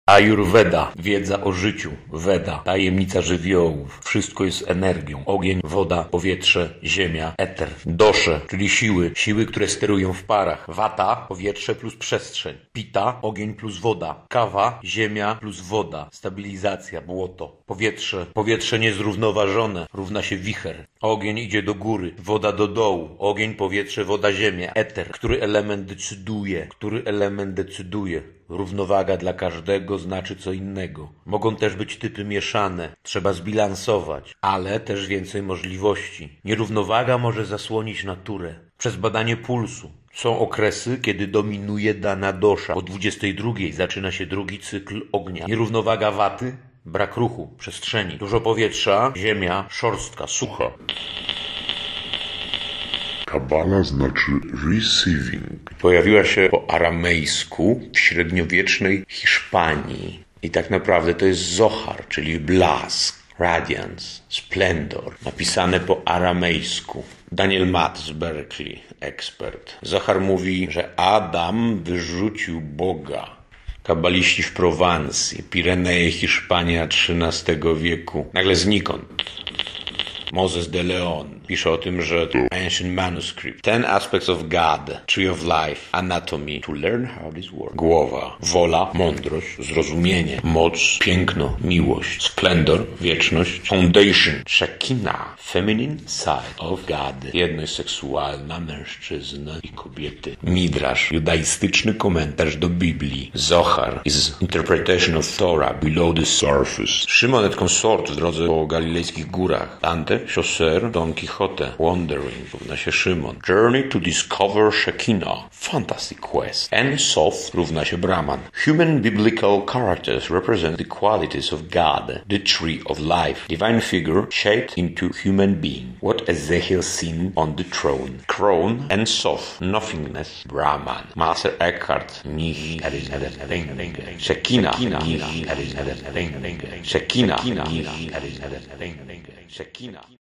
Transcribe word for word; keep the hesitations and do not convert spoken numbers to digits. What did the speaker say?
Ayurveda, wiedza o życiu, Veda, tajemnica żywiołów. Wszystko jest energią. Ogień, woda, powietrze, ziemia, eter. Dosze, czyli siły, siły, które sterują w parach. Vata, powietrze plus przestrzeń. Pita, ogień plus woda. Kawa, ziemia plus woda. Stabilizacja, błoto. Powietrze, powietrze niezrównoważone, równa się wicher. Ogień idzie do góry, woda do dołu. Ogień, powietrze, woda, ziemia. Eter, który element decyduje, który element decyduje. Równowaga dla każdego znaczy co innego. Mogą też być typy mieszane. Trzeba zbilansować, ale też więcej możliwości. Nierównowaga może zasłonić naturę. Przez badanie pulsu. Są okresy, kiedy dominuje dana dosza. O dwudziestej drugiej zaczyna się drugi cykl ognia. Nierównowaga waty, brak ruchu, przestrzeni. Dużo powietrza, ziemia, szorstka, sucha. Kabala znaczy receiving. Pojawiła się po aramejsku w średniowiecznej Hiszpanii. I tak naprawdę to jest Zohar, czyli blask, radiance, splendor. Napisane po aramejsku. Daniel Matt z Berkeley, ekspert. Zohar mówi, że Adam wyrzucił Boga. Kabaliści w Prowansji, Pireneje, Hiszpania trzynastego wieku. Nagle znikąd. Moses de Leon pisze o tym, że to ancient manuscript. Ten aspects of God, tree of life, anatomy, to learn how this works. Głowa, wola, mądrość, zrozumienie, moc, piękno, miłość, splendor, wieczność, foundation, Shekinah, feminine side of God. Jedność seksualna mężczyzny i kobiety. Midrash, judaistyczny komentarz do Biblii. Zohar is interpretation of Torah below the surface. Szymon et consort w drodze po galilejskich górach. Dante, Chaucer, Don Quixote, Wandering, równa się Szymon. Journey to discover Shekinah, fantastic quest. And Sof równa się Brahman. Human biblical characters represent the qualities of God, the tree of life, divine figure shaped into human being. What Ezekiel seen on the throne. Crown and Sof, nothingness, Brahman. Master Eckhart, Nich, Shekinah, Shekinah, Shekinah.